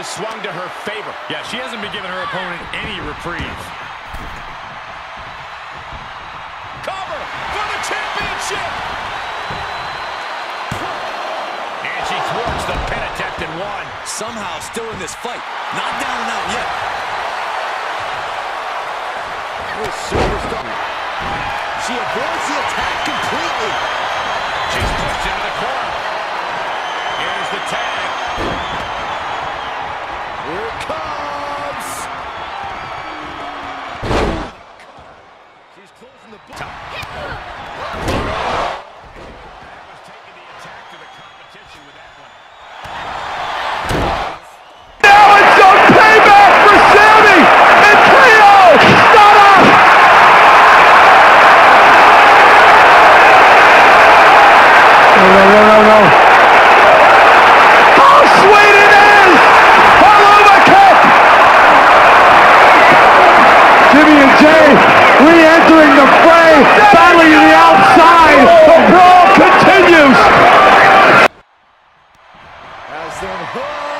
has swung to her favor. Yeah, she hasn't been giving her opponent any reprieve. Cover for the championship! And she thwarts the pin attempt and won. Somehow still in this fight. Not down and out yet. This superstar. She avoids the attack completely. She's pushed into the corner. Here's the tag. Here it comes. She's closing the book. Was taking the attack to the competition with that one. Now it's on payback for Sammy and Cleo. Stop up. No. How sweet it is! Paloma kick! Jimmy and Jay re-entering the fray, battling to the outside. The brawl continues. As the hook.